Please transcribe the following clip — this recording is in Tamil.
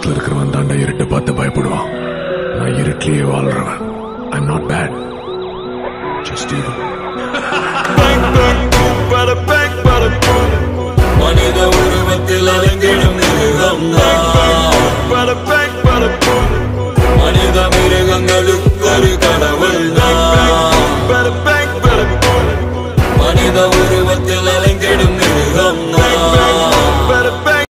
வெளிச்சத்துல இருக்கிறவன் தாண்டா இருட்டை பார்த்து பயப்படுவான். நான் இருட்டிலேயே வாழ்றவன். I'm not bad, just evil. Bang bang boom, bada bang bada boom. மனித உருவத்தில்